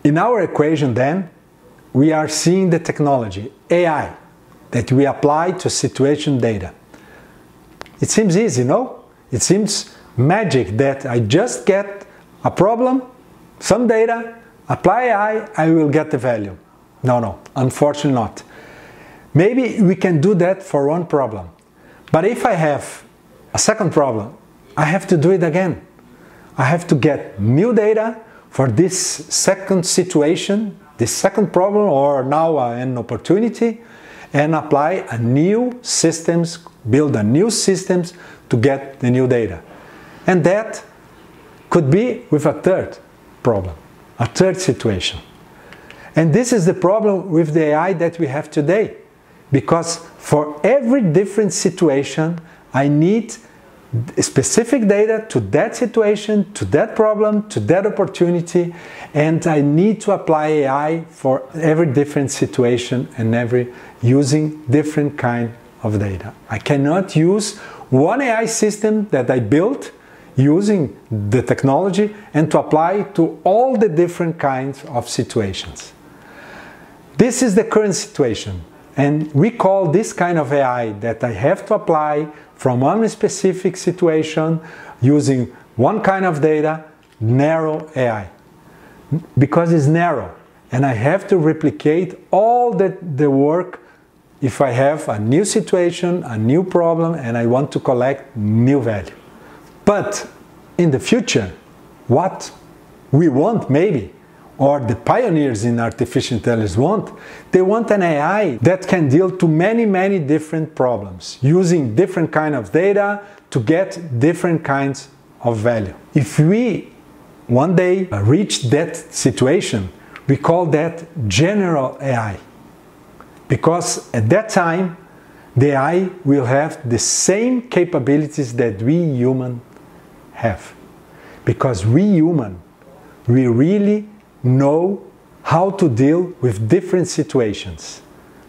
In our equation then, we are seeing the technology, AI, that we apply to situation data. It seems easy, no? It seems magic that I just get a problem, some data, apply AI, I will get the value. No, unfortunately not. Maybe we can do that for one problem. But if I have a second problem, I have to do it again. I have to get new data for this second situation, this second problem, or now an opportunity, and apply a new systems, build a new systems to get the new data. And that could be with a third problem, a third situation. And this is the problem with the AI that we have today. Because for every different situation, I need specific data to that situation, to that problem, to that opportunity, and I need to apply AI for every different situation and using different kind of data. I cannot use one AI system that I built using the technology and to apply to all the different kinds of situations. This is the current situation. And we call this kind of AI that I have to apply from one specific situation using one kind of data, narrow AI. Because it's narrow and I have to replicate all the work if I have a new situation, a new problem, and I want to collect new value. But in the future, what we want maybe, or the pioneers in artificial intelligence want, they want an AI that can deal to many different problems, using different kind of data to get different kinds of value. If we one day reach that situation, we call that general AI. Because at that time, the AI will have the same capabilities that we human have. Because we human, we really know how to deal with different situations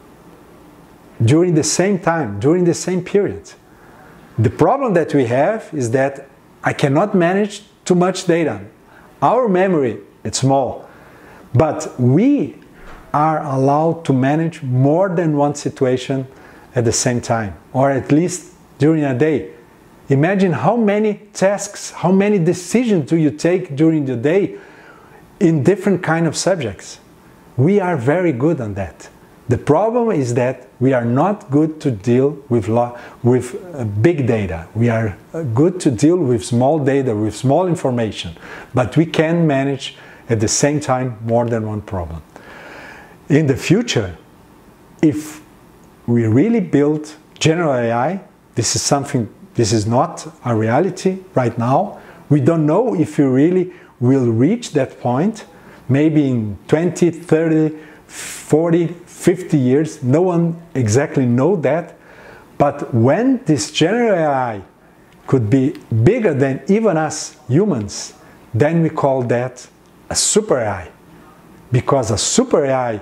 during the same time, during the same period. The problem that we have is that I cannot manage too much data. Our memory is small, but we are allowed to manage more than one situation at the same time, or at least during a day. Imagine how many tasks, how many decisions do you take during the day in different kind of subjects. We are very good on that. The problem is that we are not good to deal with big data. We are good to deal with small data, with small information, but we can manage at the same time more than one problem. In the future, if we really build general AI, this is not a reality right now. We don't know if we really will reach that point, maybe in 20, 30, 40, 50 years. No one exactly knows that. But when this general AI could be bigger than even us humans, then we call that a super AI. Because a super AI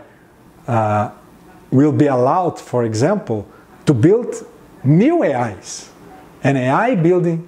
will be allowed, for example, to build new AIs. An AI building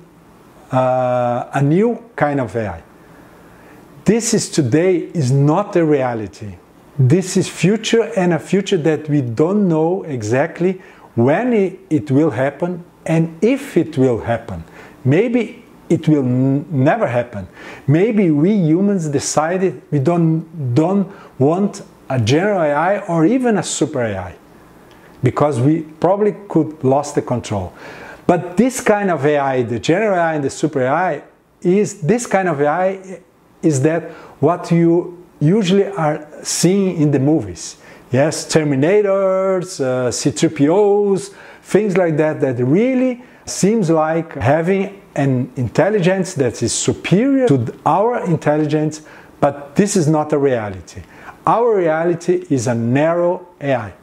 a new kind of AI. This is today is not a reality. This is future, and a future that we don't know exactly when it will happen and if it will happen. Maybe it will never happen. Maybe we humans decided we don't want a general AI or even a super AI because we probably could lost the control. But this kind of AI, the general AI and the super AI, is this kind of AI is that what you usually are seeing in the movies. Yes, Terminators, C-3POs, things like that, that really seems like having an intelligence that is superior to our intelligence, but this is not a reality. Our reality is a narrow AI.